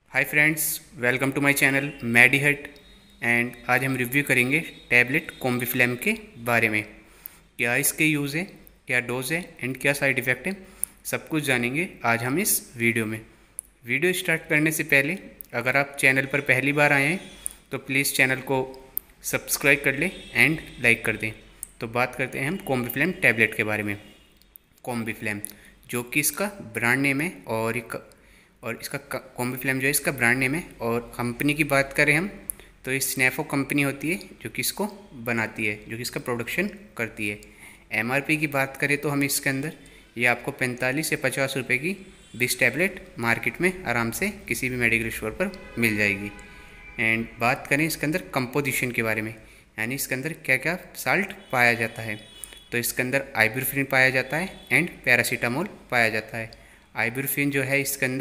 Hi friends, welcome to my channel Medihut. And आज हम review करेंगे टैबलेट कॉम्बीफ्लैम के बारे में। क्या इसके यूज़ है, क्या डोज है एंड क्या साइड इफ़ेक्ट है, सब कुछ जानेंगे आज हम इस वीडियो में। वीडियो स्टार्ट करने से पहले अगर आप चैनल पर पहली बार आए हैं तो प्लीज़ चैनल को सब्सक्राइब कर लें एंड लाइक कर दें। तो बात करते हैं हम कॉम्बीफ्लैम टैबलेट के बारे में। कॉम्बीफ्लैम जो कि इसका ब्रांड नेम है और इसका कॉम्बीफ्लैम जो है इसका ब्रांड नेम है। और कंपनी की बात करें हम तो ये स्नैफो कंपनी होती है जो कि इसको बनाती है, जो कि इसका प्रोडक्शन करती है। एमआरपी की बात करें तो हम इसके अंदर ये आपको 45 या 50 रुपये की 20 टैबलेट मार्केट में आराम से किसी भी मेडिकल स्टोर पर मिल जाएगी। एंड बात करें इसके अंदर कंपोजिशन के बारे में, यानी इसके अंदर क्या क्या साल्ट पाया जाता है, तो इसके अंदर आइबुप्रोफेन पाया जाता है एंड पैरासीटामोल पाया जाता है। आइबुप्रोफेन जो है इसके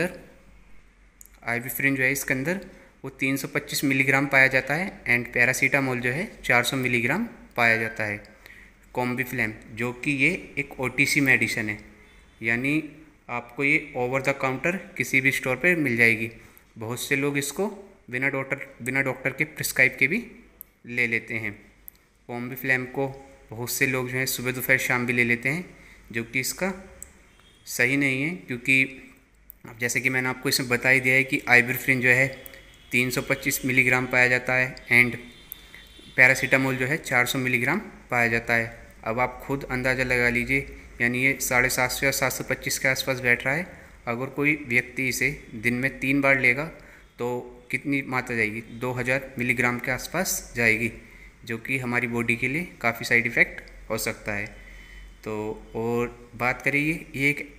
अंदर वो 325 मिलीग्राम पाया जाता है एंड पैरासीटामोल जो है 400 मिलीग्राम पाया जाता है। कॉम्बीफ्लैम जो कि ये एक ओटीसी मेडिसिन है, यानी आपको ये ओवर द काउंटर किसी भी स्टोर पर मिल जाएगी। बहुत से लोग इसको बिना डॉक्टर के प्रिस्क्राइब के भी ले लेते हैं। कॉम्बीफ्लैम को बहुत से लोग जो है सुबह दोपहर शाम भी ले लेते हैं, जो कि इसका सही नहीं है। क्योंकि अब जैसे कि मैंने आपको इसमें बता ही दिया है कि आइबुप्रोफेन जो है 325 मिलीग्राम पाया जाता है एंड पैरासीटामोल जो है 400 मिलीग्राम पाया जाता है। अब आप खुद अंदाज़ा लगा लीजिए, यानी ये 750 या 725 के आसपास बैठ रहा है। अगर कोई व्यक्ति इसे दिन में 3 बार लेगा तो कितनी मात्रा जाएगी, 2000 मिलीग्राम के आसपास जाएगी, जो कि हमारी बॉडी के लिए काफ़ी साइड इफ़ेक्ट हो सकता है। तो और बात करें ये एक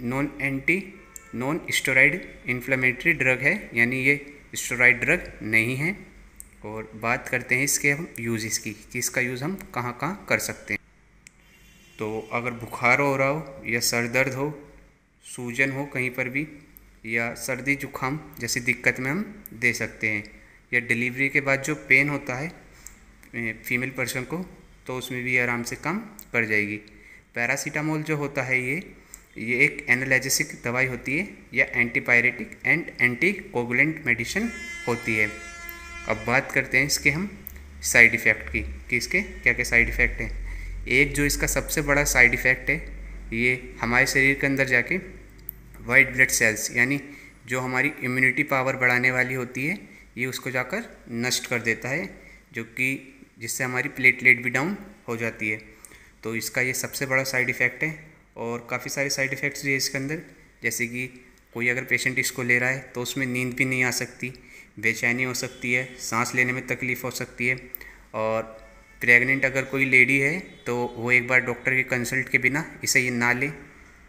नॉन स्टेरॉइड इन्फ्लेमेटरी ड्रग है, यानी ये स्टेरॉइड ड्रग नहीं है। और बात करते हैं इसके हम यूज़ कि इसका यूज़ हम कहाँ कहाँ कर सकते हैं। तो अगर बुखार हो रहा हो या सर दर्द हो, सूजन हो कहीं पर भी, या सर्दी जुकाम जैसी दिक्कत में हम दे सकते हैं। या डिलीवरी के बाद जो पेन होता है फीमेल पर्सन को, तो उसमें भी आराम से कम कर जाएगी। पैरासीटामोल जो होता है ये एक एनाल्जेसिक दवाई होती है या एंटीपायरेटिक एंड एंटीकोगुलेंट मेडिसिन होती है। अब बात करते हैं इसके हम साइड इफ़ेक्ट की कि इसके क्या क्या साइड इफ़ेक्ट हैं। एक जो इसका सबसे बड़ा साइड इफ़ेक्ट है, ये हमारे शरीर के अंदर जाके वाइट ब्लड सेल्स, यानी जो हमारी इम्यूनिटी पावर बढ़ाने वाली होती है, ये उसको जाकर नष्ट कर देता है, जो कि जिससे हमारी प्लेटलेट भी डाउन हो जाती है। तो इसका ये सबसे बड़ा साइड इफ़ेक्ट है। और काफ़ी सारे साइड इफ़ेक्ट्स भी है इसके अंदर, जैसे कि कोई अगर पेशेंट इसको ले रहा है तो उसमें नींद भी नहीं आ सकती, बेचैनी हो सकती है, सांस लेने में तकलीफ़ हो सकती है। और प्रेग्नेंट अगर कोई लेडी है तो वो एक बार डॉक्टर की कंसल्ट के बिना इसे ये ना ले।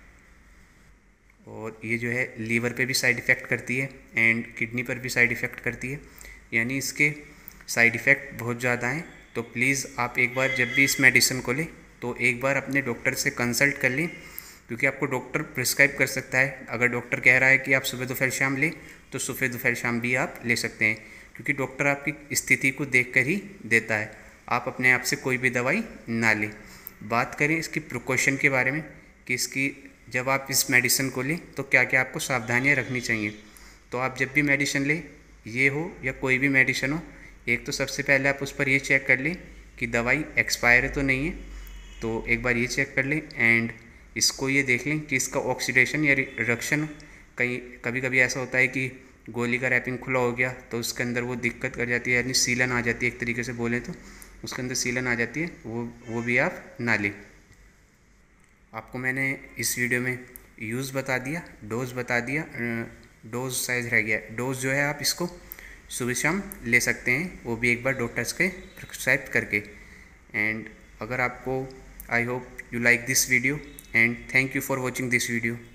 और ये जो है लीवर पे भी साइड इफ़ेक्ट करती है एंड किडनी पर भी साइड इफ़ेक्ट करती है, यानी इसके साइड इफ़ेक्ट बहुत ज़्यादा हैं। तो प्लीज़ आप एक बार जब भी इस मेडिसिन को लें तो एक बार अपने डॉक्टर से कंसल्ट कर लें, क्योंकि आपको डॉक्टर प्रिस्क्राइब कर सकता है। अगर डॉक्टर कह रहा है कि आप सुबह दोपहर शाम लें तो सुबह दोपहर शाम भी आप ले सकते हैं, क्योंकि डॉक्टर आपकी स्थिति को देख कर ही देता है। आप अपने आप से कोई भी दवाई ना लें। बात करें इसकी प्रिकॉशन के बारे में कि इसकी जब आप इस मेडिसिन को लें तो क्या क्या आपको सावधानियाँ रखनी चाहिए। तो आप जब भी मेडिसिन लें, ये हो या कोई भी मेडिसिन हो, एक तो सबसे पहले आप उस पर ये चेक कर लें कि दवाई एक्सपायर तो नहीं है, तो एक बार ये चेक कर लें। एंड इसको ये देख लें कि इसका ऑक्सीडेशन या रिडक्शन, कभी कभी ऐसा होता है कि गोली का रैपिंग खुला हो गया तो उसके अंदर वो दिक्कत कर जाती है, यानी सीलन आ जाती है, एक तरीके से बोलें तो उसके अंदर सीलन आ जाती है, वो भी आप ना लें। आपको मैंने इस वीडियो में यूज़ बता दिया, डोज बता दिया, डोज साइज रह गया। डोज जो है आप इसको सुबह शाम ले सकते हैं, वो भी एक बार डॉक्टर्स के प्रिस्क्राइब करके। एंड अगर आपको, I hope you like this video and thank you for watching this video.